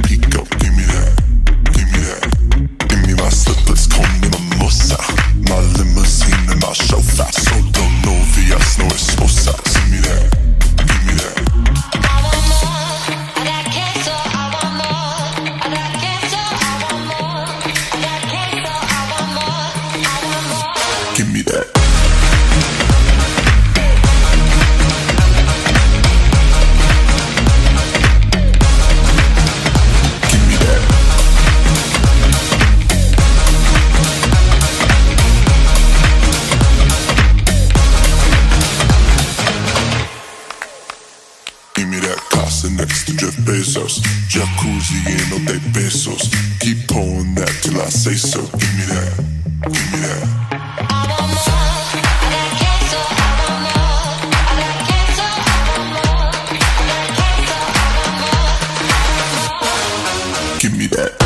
Pico, give me that, give me that. Give me my slippers, call me mimosa. My limousine and my chauffeur. Solo novias, no esposa. Give me that, give me that. I want more, I got queso, I want more. I got queso, I want more. I got queso, I want more. I want more. Give me that. Give me that casa next to Jeff Bezos. Jacuzzi and no de pesos. Keep pouring that till I say so. Give me that, give me that. I want more, I got queso, I want more. I got queso, I want more. I got queso, I want more. I want more. Give me that.